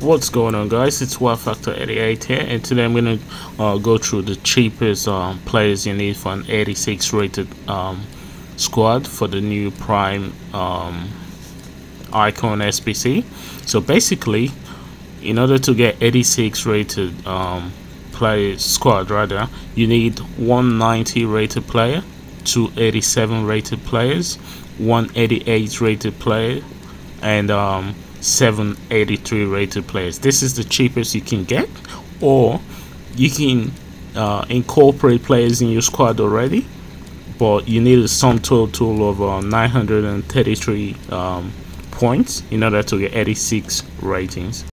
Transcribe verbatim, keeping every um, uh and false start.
What's going on, guys? It's Y Factor eighty-eight here, and today I'm gonna uh, go through the cheapest um, players you need for an eighty-six rated um, squad for the new Prime um, Icon S B C. So basically, in order to get eighty-six rated um, play squad, rather, you need one ninety rated player, two eighty-seven rated players, one eighty-eight rated player, and um, seven eighty-three rated players. This is the cheapest you can get, or you can uh, incorporate players in your squad already, but you need a sum total of uh, nine hundred thirty-three um, points in order to get eighty-six ratings.